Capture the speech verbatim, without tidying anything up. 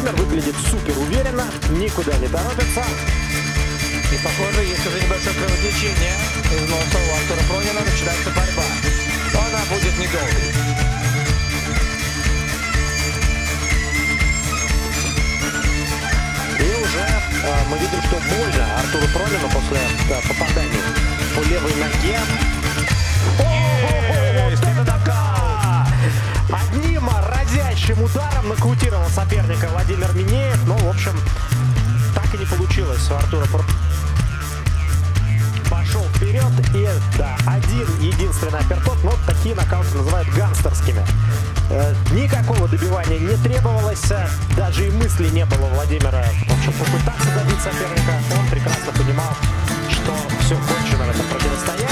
Владимир выглядит супер уверенно, никуда не торопится. И, похоже, есть уже небольшое кровотечение из носа у Артура Пронина. Начинается борьба. Но она будет недолгой. И уже э, мы видим, что больно Артуру Пронину после э, попадания по левой ноге. Одним разящим ударом нокаутировал соперника Владимир Минеев. Но, в общем, так и не получилось у Артура Пронина. Пошел вперед и, да, один единственный апперкот, но такие нокауты называют гангстерскими. Э, никакого добивания не требовалось, даже и мысли не было у Владимира, в общем, попытаться добить соперника. Он прекрасно понимал, что все кончено в этом противостоянии.